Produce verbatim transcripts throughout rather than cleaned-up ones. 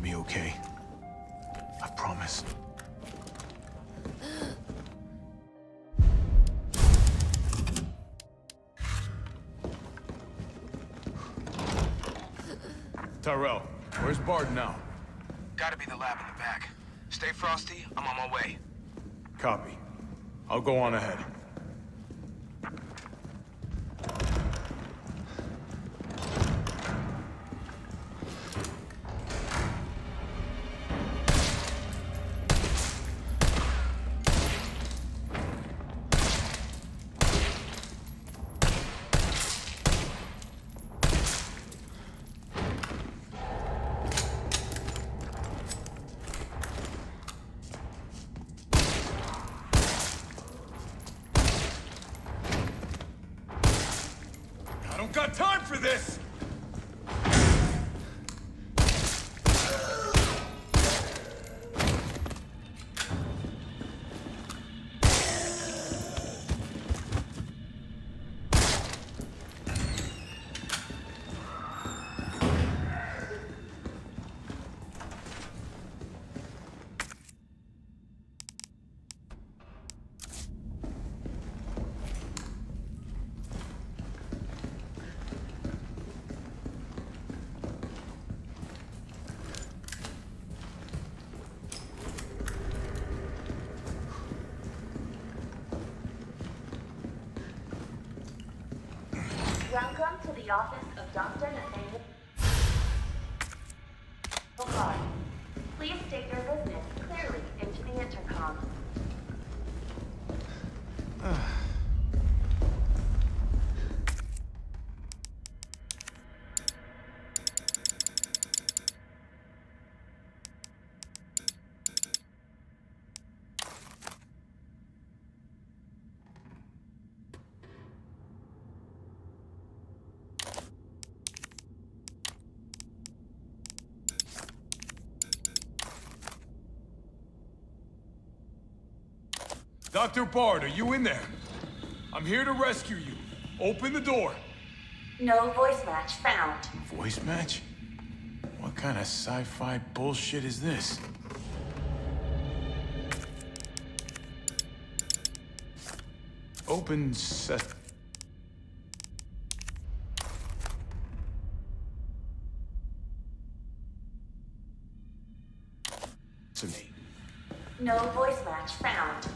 be okay. I promise. Tyrell, where's Bard now? Gotta be the lab in the back. Stay frosty, I'm on my way. Copy. I'll go on ahead. Got time for this! Welcome to the office of Doctor Nathaniel. Please state your business clearly into the intercom. Doctor Bard, are you in there? I'm here to rescue you. Open the door. No voice match found. Voice match? What kind of sci-fi bullshit is this? Open set. To me. No voice match found.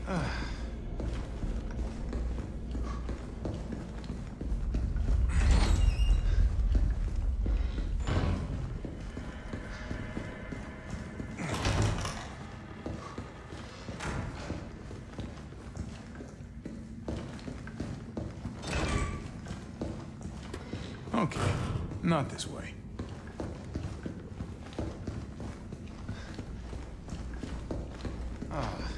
Okay, not this way. Ah.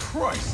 Christ!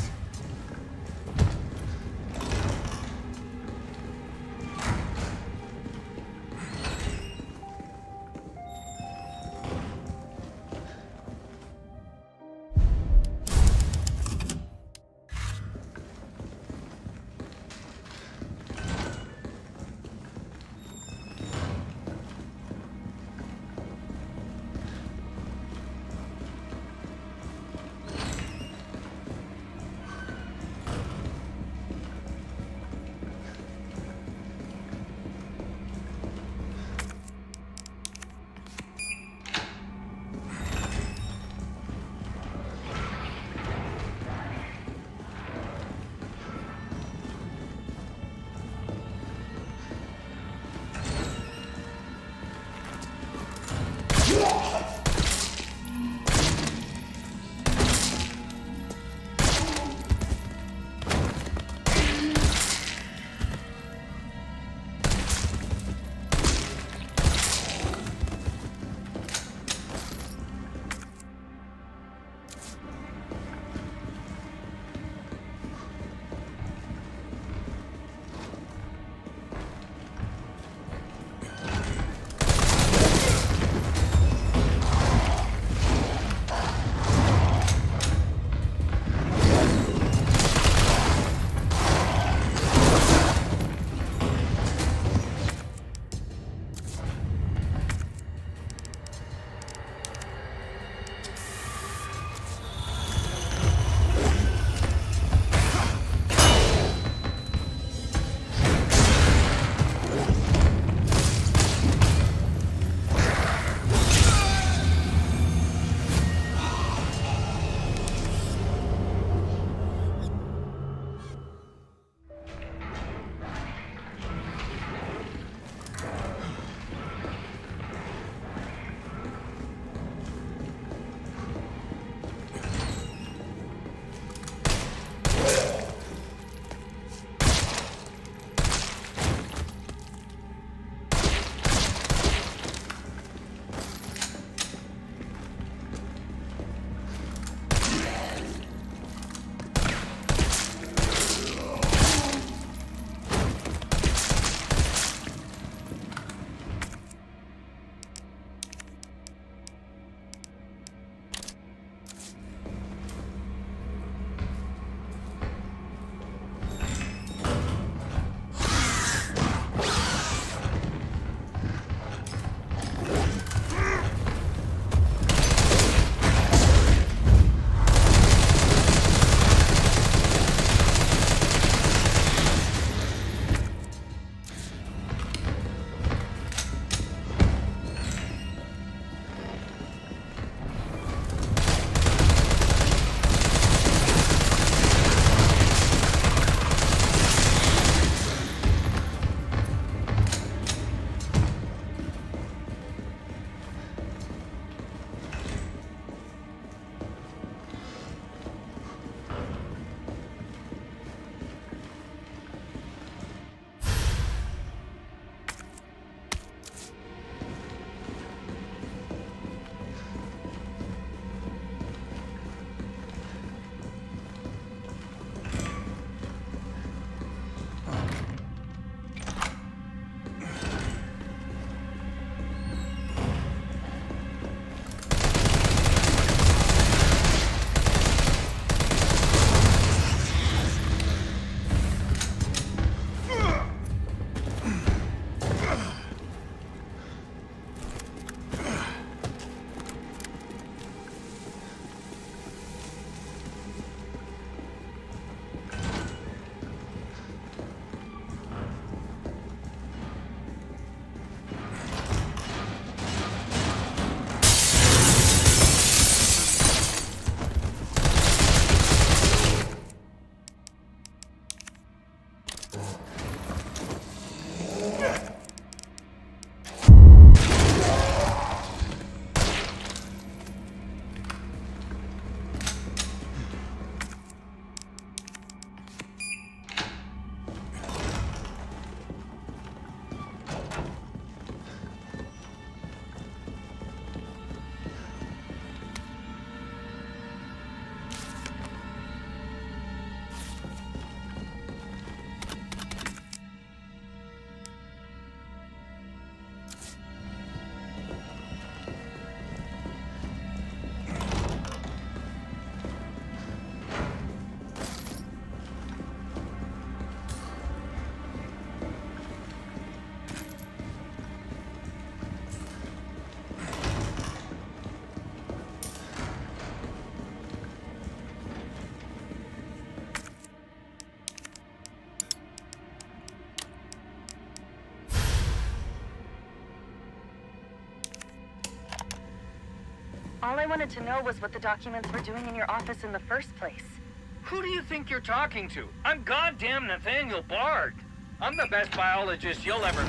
All I wanted to know was what the documents were doing in your office in the first place. Who do you think you're talking to? I'm goddamn Nathaniel Bard. I'm the best biologist you'll ever...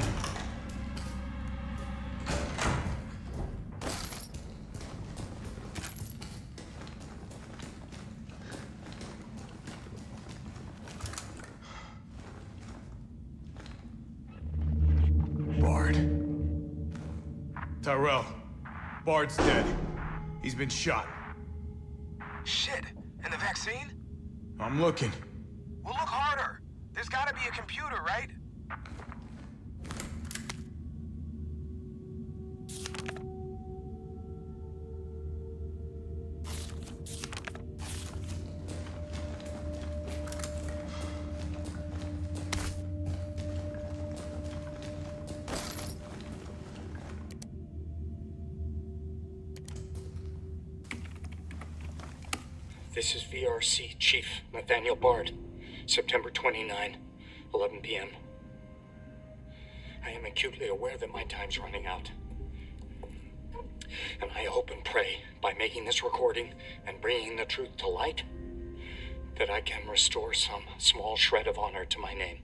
Bard. Tyrell, Bard's dead. He's been shot. Shit. And the vaccine? I'm looking. Well, look harder. There's gotta be a computer, right? This is V R C Chief Nathaniel Bard, September twenty-ninth, eleven p m I am acutely aware that my time's running out. And I hope and pray, by making this recording and bringing the truth to light, that I can restore some small shred of honor to my name.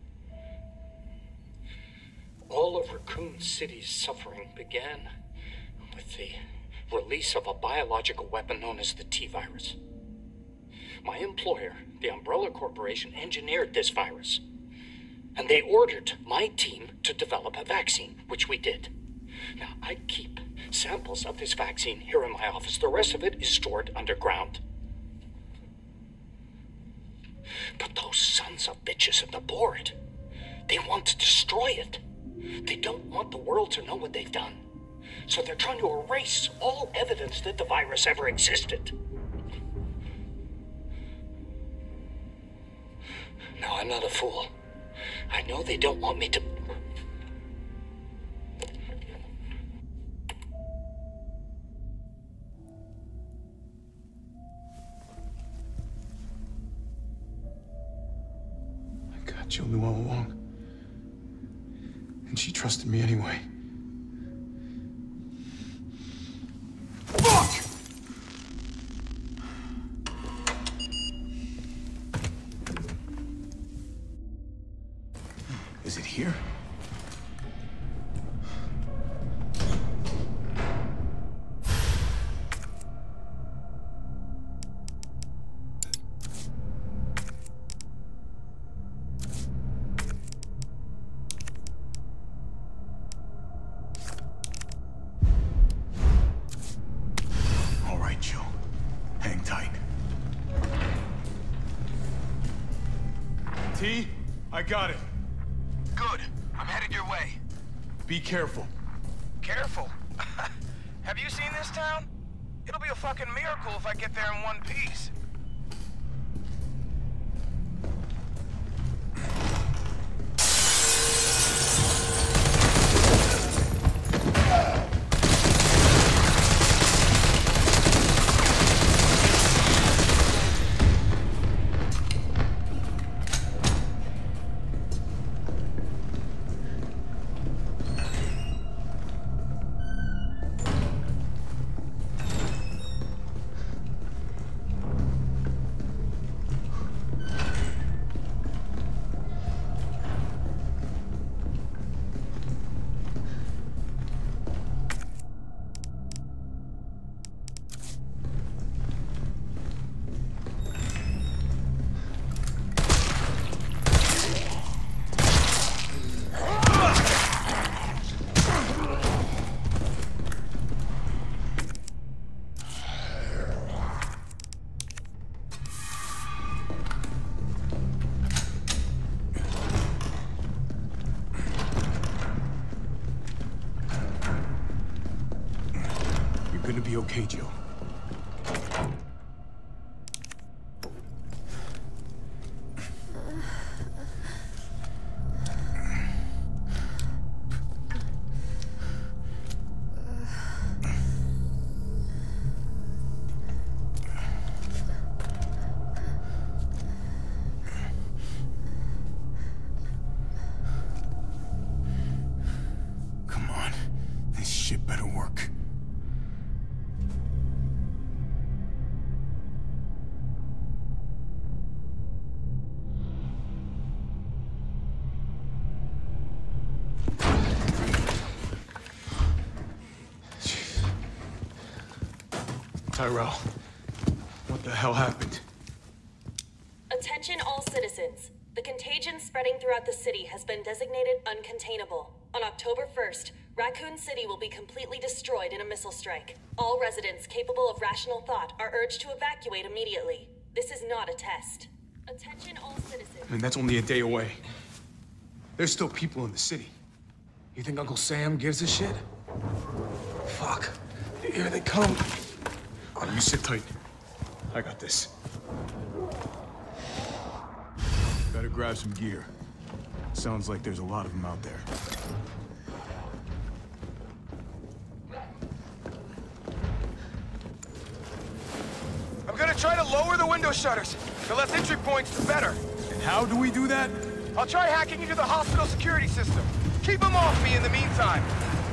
All of Raccoon City's suffering began with the release of a biological weapon known as the T-virus. My employer, the Umbrella Corporation, engineered this virus. And they ordered my team to develop a vaccine, which we did. Now, I keep samples of this vaccine here in my office. The rest of it is stored underground. But those sons of bitches at the board, they want to destroy it. They don't want the world to know what they've done. So they're trying to erase all evidence that the virus ever existed. No, I'm not a fool. I know they don't want me to... My God, Jill knew all along. And she trusted me anyway. Fuck! Is it here? All right, Joe. Hang tight. T, I got it. Good. I'm headed your way. Be careful. Careful. Have you seen this town? It'll be a fucking miracle if I get there in one piece. Gonna be okay, Jill. Come on. This shit better work. Tyrell. What the hell happened? Attention all citizens. The contagion spreading throughout the city has been designated uncontainable. On October first, Raccoon City will be completely destroyed in a missile strike. All residents capable of rational thought are urged to evacuate immediately. This is not a test. Attention all citizens. I mean, that's only a day away. There's still people in the city. You think Uncle Sam gives a shit? Fuck. Here they come. Oh, you sit tight. I got this. Better grab some gear. Sounds like there's a lot of them out there. I'm gonna try to lower the window shutters. The less entry points, the better. And how do we do that? I'll try hacking into the hospital security system. Keep them off me in the meantime.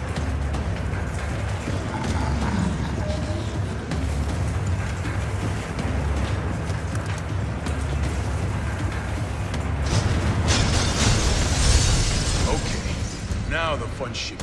Okay, now the fun shit.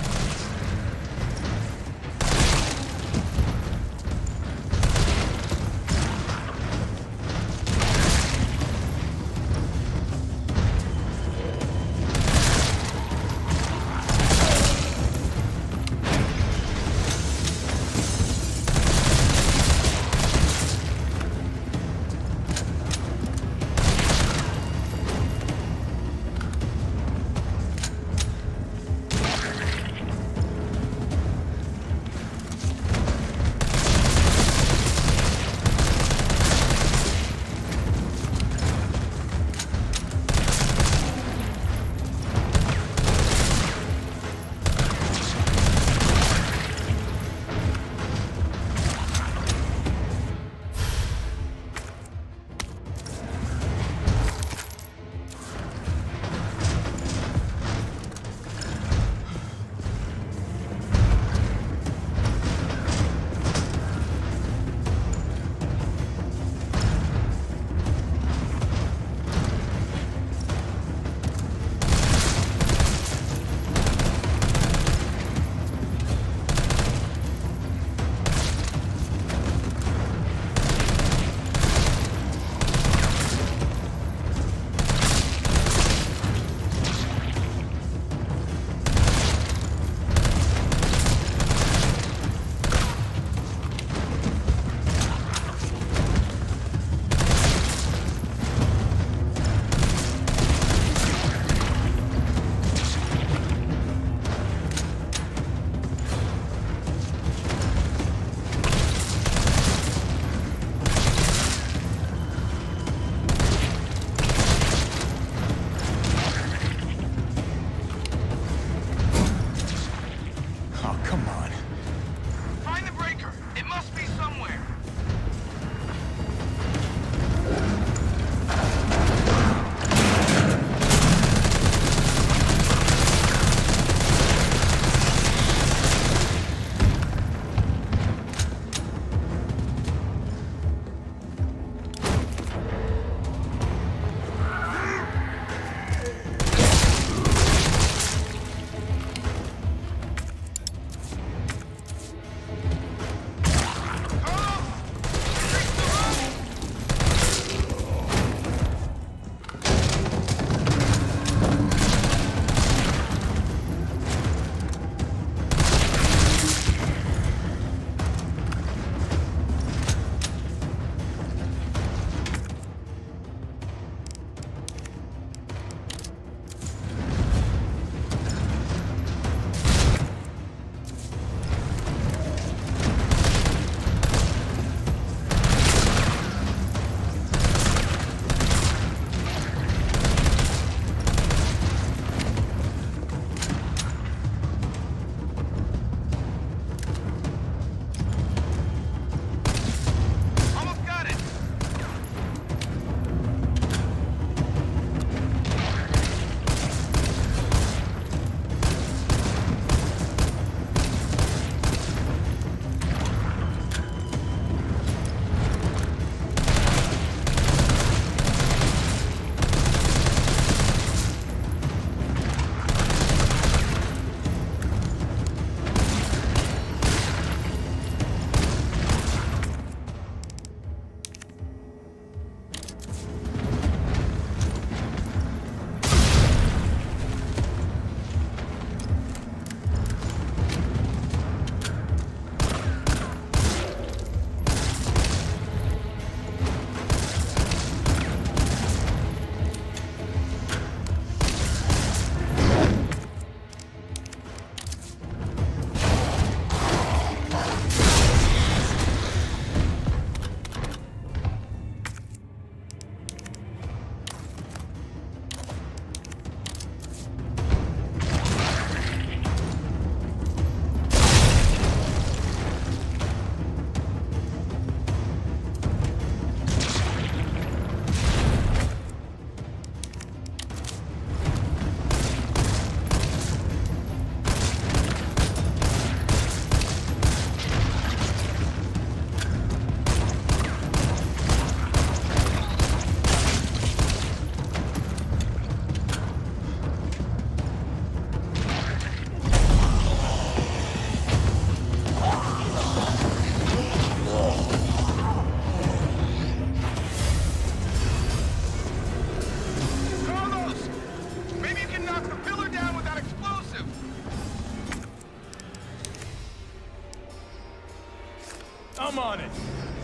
I'm on it.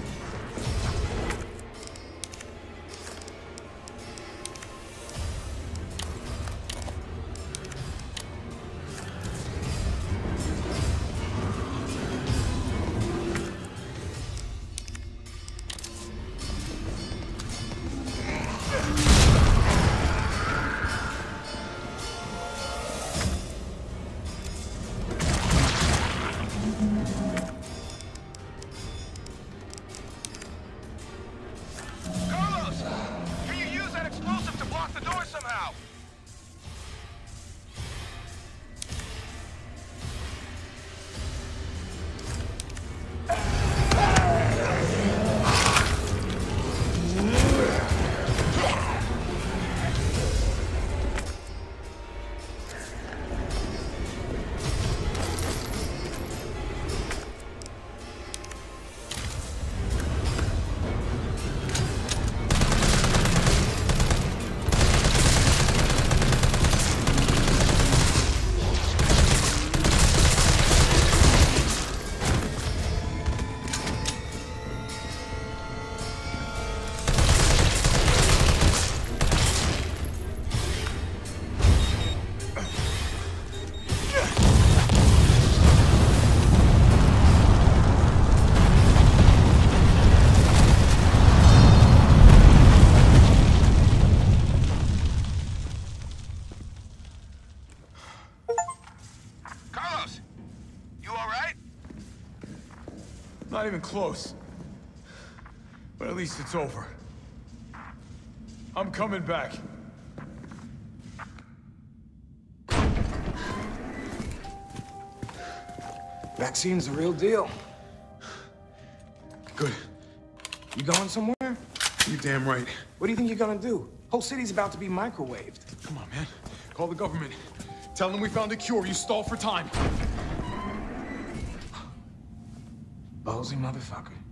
Not even close. But at least it's over. I'm coming back. Vaccine's the real deal. Good. You going somewhere? You damn right. What do you think you're gonna do? Whole city's about to be microwaved. Come on, man. Call the government. Tell them we found a cure. You stall for time. Ballsy motherfucker.